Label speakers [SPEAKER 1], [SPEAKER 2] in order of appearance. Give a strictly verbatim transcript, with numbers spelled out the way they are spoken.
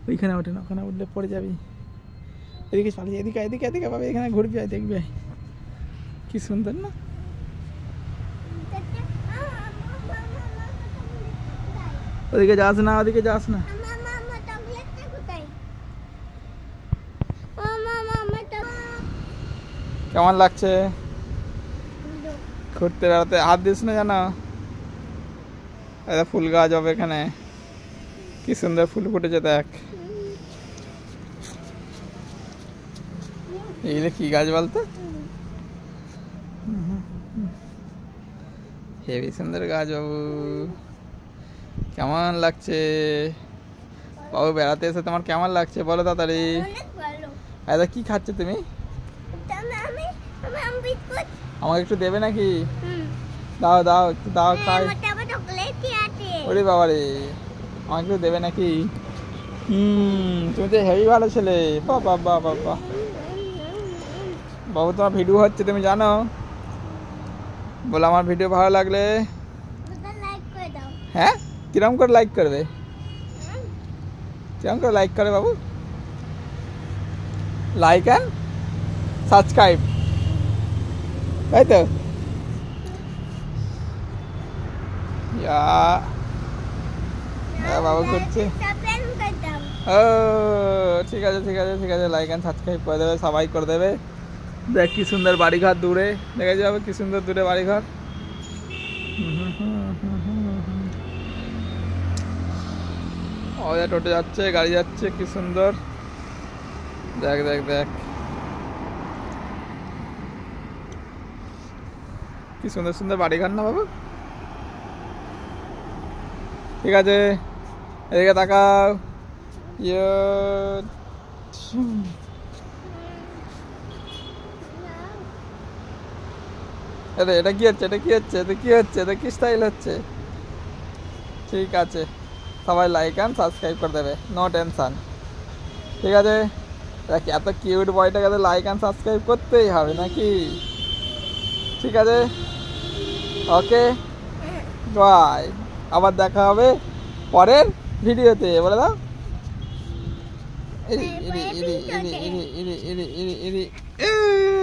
[SPEAKER 1] ওইখানে ওঠে না, ওখানে উঠলে পড়ে যাবি। এদিকে পালিয়ে, এদিকে এদিকে এদিকে পাবে, এখানে ঘুরবি, আয় দেখবি, কি সুন্দর না। ওদিকে যাস না, ওদিকে যাস না। কেমন লাগছে ঘুরতে বেড়াতে? হাত দিস না জানো, এটা ফুল গাছ হবে এখানে, কি সুন্দর ফুল ফুটেছে দেখ। এগুলো কি গাছ বলতো? হেবি সুন্দর গাছ বাবু, কেমন লাগছে বাবু বেড়াতে এসে? তোমার কেমন লাগছে বলো তাড়াতাড়ি। এটা কি খাচ্ছ তুমি? আমাকে একটু দেবে নাকি? দাও দাও একটু দাও, খাই। ওরে বাবা রে, আমাকে একটু দেবে নাকি? হুম, তুমি তো হেভি ভালো ছেলে। বাবা বাবা বাবা বাবু, তোমার ভিডিও হচ্ছে তুমি জানো? বলো আমার ভিডিও ভালো লাগলে হ্যাঁ কিরম করে লাইক করবে? কিরম করে লাইক করে বাবু? লাইক অ্যান্ড সাবস্ক্রাইব, তাই তো? হ্যাঁ বাবু করছে। ও ঠিক আছে ঠিক আছে ঠিক আছে, লাইক অ্যান্ড সাবস্ক্রাইব করে দেবে, সবাই করে দেবে। দেখ কি সুন্দর বাড়িঘর দূরে, দেখে যাবে কি সুন্দর দূরে বাড়িঘর। ওদের টোটো যাচ্ছে, গাড়ি যাচ্ছে, কি সুন্দর। দেখ দেখ দেখ কি সুন্দর সুন্দর বাড়িঘর না বাবু? ঠিক আছে, এদিকে তাকাও। ইয়ে আরে এটা কি হচ্ছে? এটা কি হচ্ছে? এটা কি হচ্ছে? এটা কি স্টাইল হচ্ছে? ঠিক আছে, সবাই লাইক অ্যান্ড সাবস্ক্রাইব করে দেবে, নো টেনশন। ঠিক আছে, দেখ এত কিউট বয়টাকে তো লাইক অ্যান্ড সাবস্ক্রাইব করতেই হবে নাকি? ঠিক আছে, ওকে বাই, আবার দেখা হবে পরের ভিডিওতে। বলে দাও ইরি ইরি ইরি ইরি ইরি ইরি ইরি ইরি ইরি